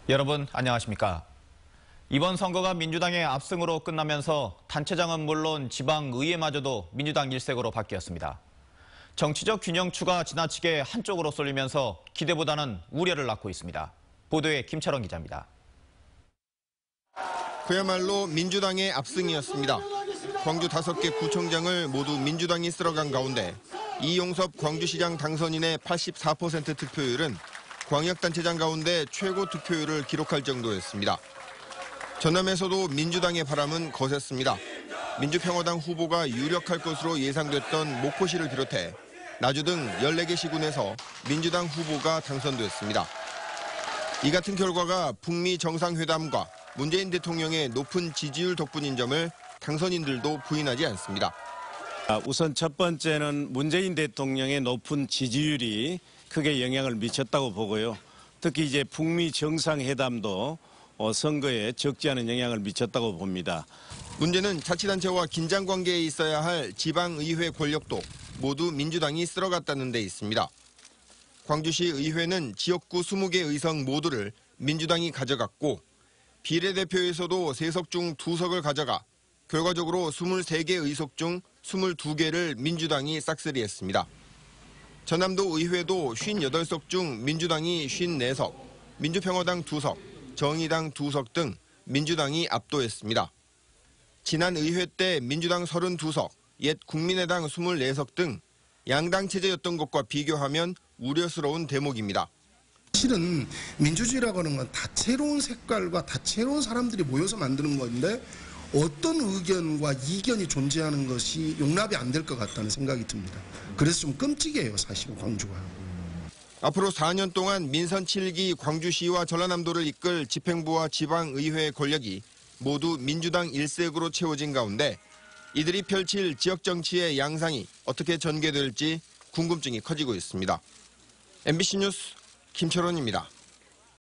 여러분 안녕하십니까? 이번 선거가 민주당의 압승으로 끝나면서 단체장은 물론 지방의회마저도 민주당 일색으로 바뀌었습니다. 정치적 균형추가 지나치게 한쪽으로 쏠리면서 기대보다는 우려를 낳고 있습니다. 보도에 김철원 기자입니다. 그야말로 민주당의 압승이었습니다. 광주 5개 구청장을 모두 민주당이 쓸어간 가운데 이용섭 광주시장 당선인의 84% 득표율은 광역단체장 가운데 최고 득표율을 기록할 정도였습니다. 전남에서도 민주당의 바람은 거셌습니다. 민주평화당 후보가 유력할 것으로 예상됐던 목포시를 비롯해 나주 등 14개 시군에서 민주당 후보가 당선됐습니다. 이 같은 결과가 북미 정상회담과 문재인 대통령의 높은 지지율 덕분인 점을 당선인들도 부인하지 않습니다. 우선 첫 번째는 문재인 대통령의 높은 지지율이 크게 영향을 미쳤다고 보고요. 특히 이제 북미 정상회담도 선거에 적지 않은 영향을 미쳤다고 봅니다. 문제는 자치단체와 긴장 관계에 있어야 할 지방의회 권력도 모두 민주당이 쓸어갔다는 데 있습니다. 광주시 의회는 지역구 20개 의석 모두를 민주당이 가져갔고 비례대표에서도 3석 중 2석을 가져가 결과적으로 23개 의석 중 22개를 민주당이 싹쓸이했습니다. 전남도 의회도 58석 중 민주당이 54석, 민주평화당 2석, 정의당 2석 등 민주당이 압도했습니다. 지난 의회 때 민주당 32석, 옛 국민의당 24석 등 양당 체제였던 것과 비교하면 우려스러운 대목입니다. 실은 민주주의라고 하는 건 다채로운 색깔과 다채로운 사람들이 모여서 만드는 건데 어떤 의견과 이견이 존재하는 것이 용납이 안 될 것 같다는 생각이 듭니다. 그래서 좀 끔찍해요, 사실 광주가. 앞으로 4년 동안 민선 7기 광주시와 전라남도를 이끌 집행부와 지방의회의 권력이 모두 민주당 일색으로 채워진 가운데 이들이 펼칠 지역정치의 양상이 어떻게 전개될지 궁금증이 커지고 있습니다. MBC 뉴스 김철원입니다.